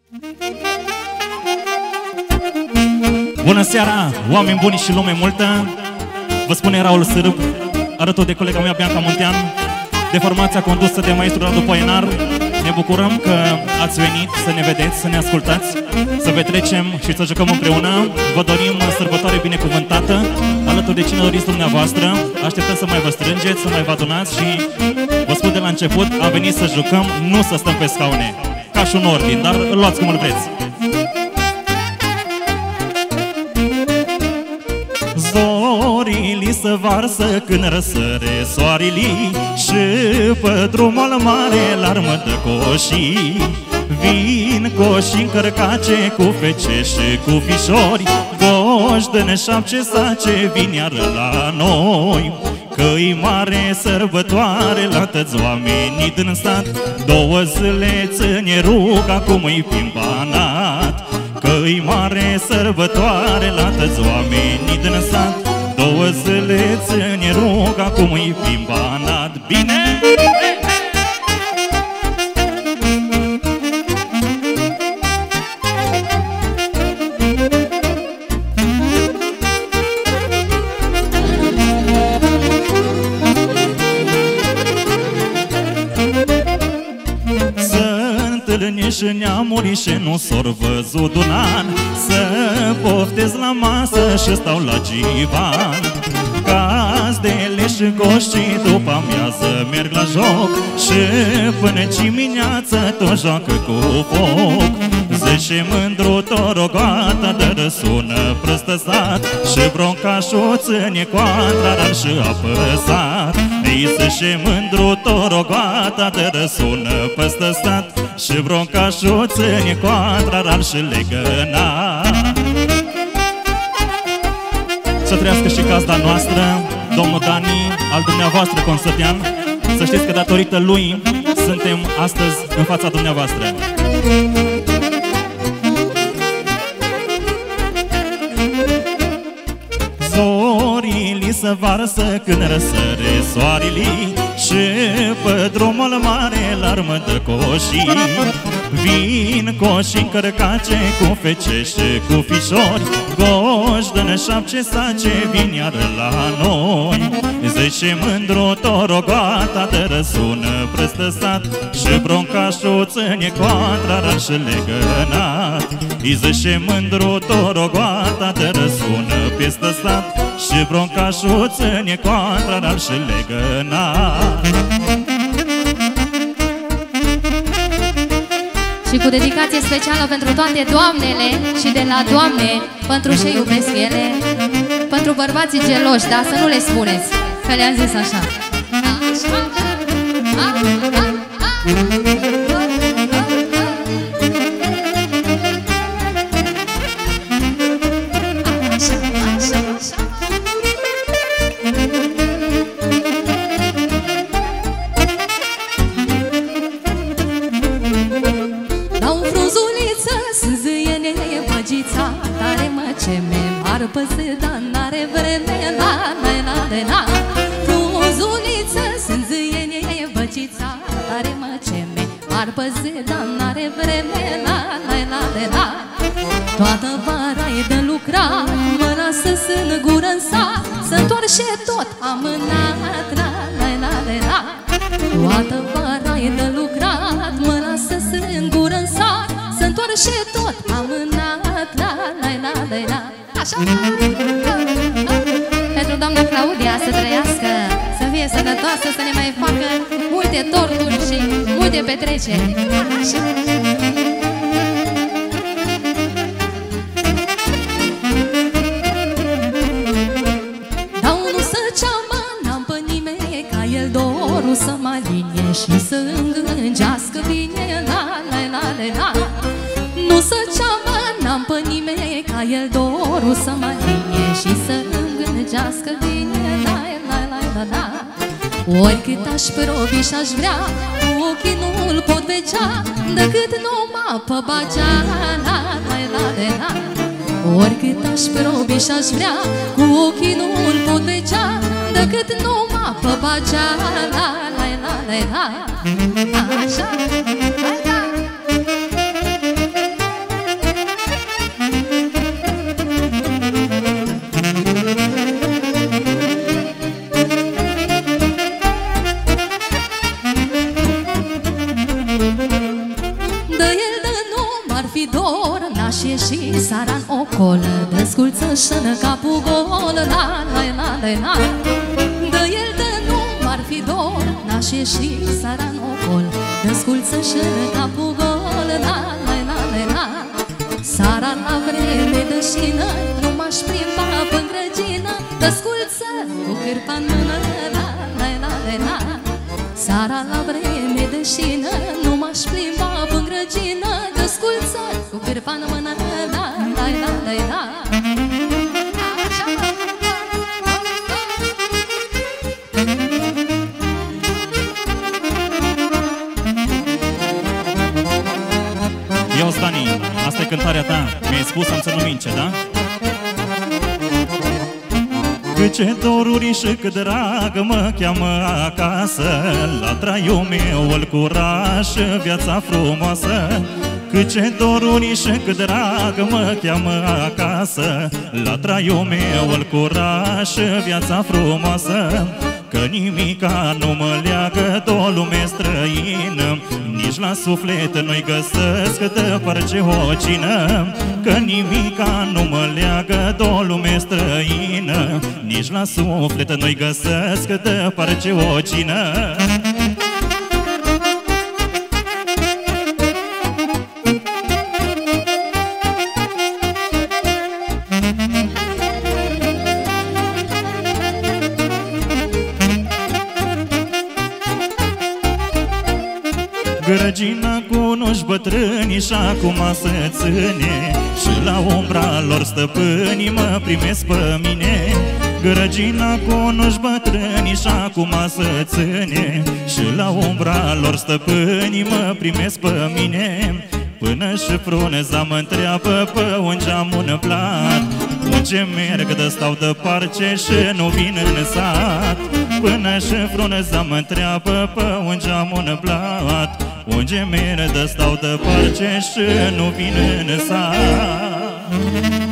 Bună seara, oameni buni și lume multă. Vă spune Raul Sârb, alături de colega mea Bianca Muntean, de formația condusă de maestru Radu Poienar. Ne bucurăm că ați venit să ne vedeți, să ne ascultați, să petrecem și să jucăm împreună. Vă dorim sărbătoare binecuvântată, alături de cine doriți dumneavoastră. Așteptăm să mai vă strângeți, să mai vă adunați și vă spun de la început, a venit să jucăm, nu să stăm pe scaune, ca și un ordin, dar îl luați cum îl vreți. Zorile se varsă când răsăre soarele și pe drumul mare l'armă de coșii. Vin coșii încărcace cu fece și cu fișori, goși de neșapce sace vin iară la noi. Că-i mare sărbătoare la toți oamenii din stat, 2 zile ține ruga cum îi pimbanat. Că-i mare sărbătoare la toți oamenii din sat, 2 zile ține ruga cum îi pimbanat. Bine! Și neamuri și nu s-or văzut un an, să poftez la masă și stau la givan. Gazdele și goșii după amiază merg la joc și până dimineață tot joacă cu foc. Zice mândru torogata de răsună prăstă sat și broncașul ține coatra dar și apăsat. Ei zice mândru torogata de răsună prăstă sat și broncașul ține coatra dar și legăna. Să trăiască și gazda noastră, domnul Dani, al dumneavoastră consătean. Să știți că datorită lui suntem astăzi în fața dumneavoastră. Zorile se varsă când răsăre soarele și pe drumul mare l'armă de coșii. Vin coșii încărcace cu fece și cu fișori, goși de neșapce sace vin iară la noi. Zice mândru torogata de răsună prăstă sat și broncașul ține coatra dar și legănat. I zice mândru torogata de răsună peste sat și broncașul ține coatra dar și legănat. Și cu dedicație specială pentru toate doamnele și de la doamne, pentru ce iubesc ele, pentru bărbații geloși, dar să nu le spuneți, că le-am zis așa. Toată vara e de lucrat, mâna să-s în gură în sat, să-ntoarce tot amânat, la la la la la. Toată vara e de lucrat, mâna să-s în gură în sat, să-ntoarce tot amânat, la la la la la. Așa! Pentru doamna Claudia să trăiască, să fie sănătoasă, să ne mai facă multe torturi și multe petreceri. Așa! Să mă alinee și să îngângească bine, la la la la la. Nu să ceamă, n-am pe nimeni ca el dorul să mă alinee și să îngângească bine, la la la la la. Oricât aș probi și-aș vrea, cu ochii nu-l pot vedea, decât numai pe bagea, la la la la la. Oricât aș probi și-aș vrea, cu ochii nu-l pot vedea, decât numai pe bagea, la la la la la. Așa, hai da. m-ar fi dor, n-aș ieși seara-n ocol, desculță și-n capul gol, la la la la la. De el de nu m-ar fi dor, n-aș ieși seara-n ocol, desculță și-n capul gol, la la la la la. Seara la vreme de șină, nu m-aș plimba până grăgină, desculță cu cârpa în mână, la la la la la. Seara la vreme de șină, nu m-aș plimba până grăgină, desculță cu cârpa în mână, la la la la la. Ia-o, Stani, asta e cântarea ta. Mi-ai spus am să nu mince, da? Cât ce doruri și cât drag mă cheamă acasă, la traiul meu îl curaj, viața frumoasă. Cât ce doruri și cât drag mă cheamă acasă, la traiul meu îl curaj, viața frumoasă. Că nimica nu mă leagă de o lume străină, nici la suflet nu-i găsesc de parce o cină. Că nimica nu mă leagă de o lume străină, nici la suflet nu-i găsesc de parce o cină. Grăgina cunoși bătrânii și acum se ține, și la umbra lor stăpânii mă primesc pe mine. Grăgina cunoși bătrânii și acum se ține, și la umbra lor stăpânii mă primesc pe mine. Până și fruneza mă întreabă pe un geam un plat, unde merg de stau deparce și nu vin în sat. Până și fruneza mă întreabă pe un geam un plat, unde merg de stau deparce și nu vin în sat.